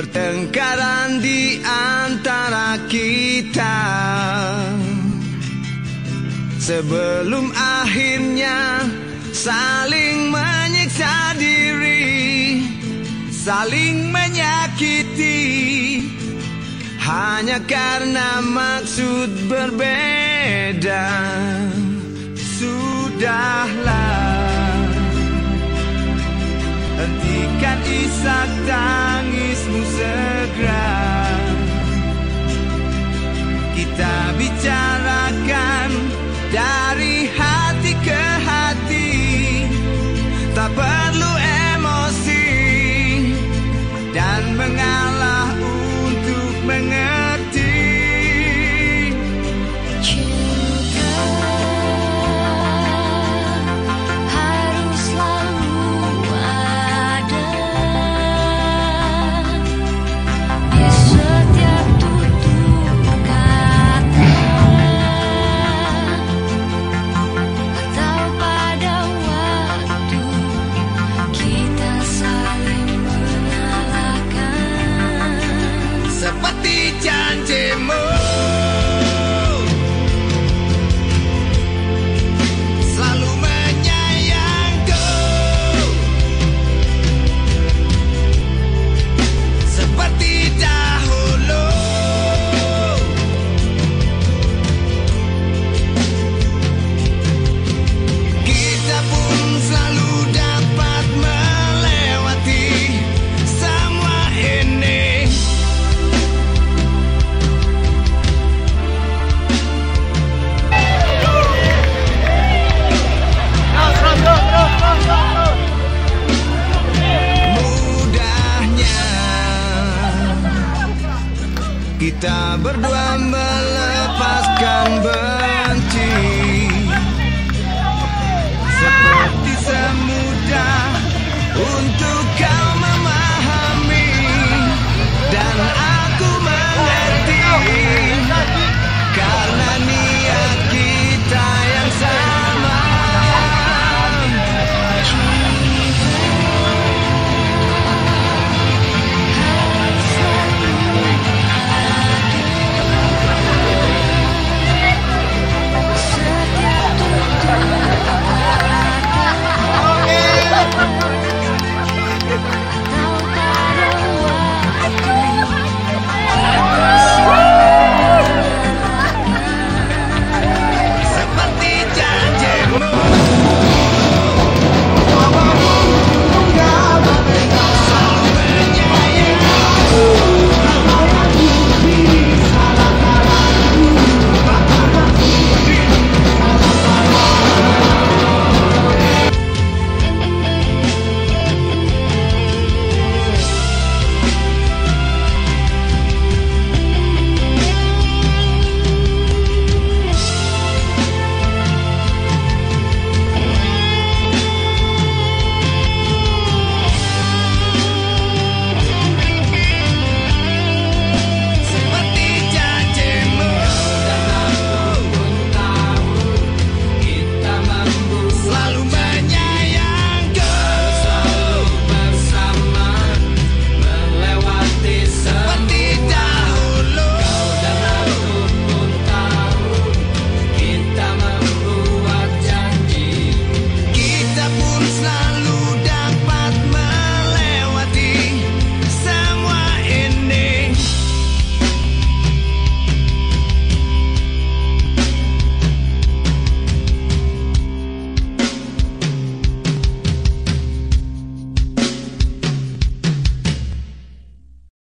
pertengkaran di antara kita, sebelum akhirnya saling menyiksa diri, saling menyakiti, hanya karena maksud berbeda. Sudahlah, hentikan isak tangismu segera. Kita bicarakan dari hati ke hati, tak perlu emosi dan mengalah untuk mengerti. Seperti janjimu, selalu menyayangku, seperti dahulu. Kita pun selalu dapat melewati semua ini. Kita berdua melepaskan benci, seperti semudah untuk kau